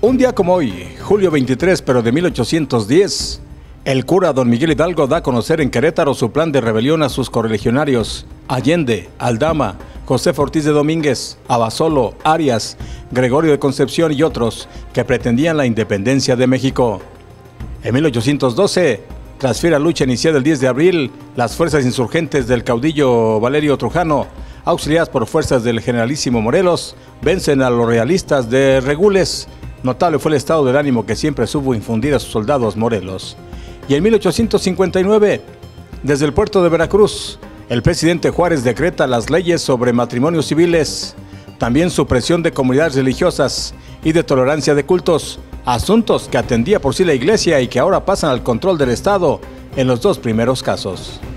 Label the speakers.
Speaker 1: Un día como hoy, julio 23, pero de 1810, el cura don Miguel Hidalgo da a conocer en Querétaro su plan de rebelión a sus correligionarios, Allende, Aldama, José Ortiz de Domínguez, Abasolo, Arias, Gregorio de Concepción y otros que pretendían la independencia de México. En 1812, tras fiera lucha iniciada el 10 de abril, las fuerzas insurgentes del caudillo Valerio Trujano, auxiliadas por fuerzas del generalísimo Morelos, vencen a los realistas de Regules. Notable fue el estado del ánimo que siempre supo infundir a sus soldados Morelos. Y en 1859, desde el puerto de Veracruz, el presidente Juárez decreta las leyes sobre matrimonios civiles, también supresión de comunidades religiosas y de tolerancia de cultos, asuntos que atendía por sí la Iglesia y que ahora pasan al control del Estado en los dos primeros casos.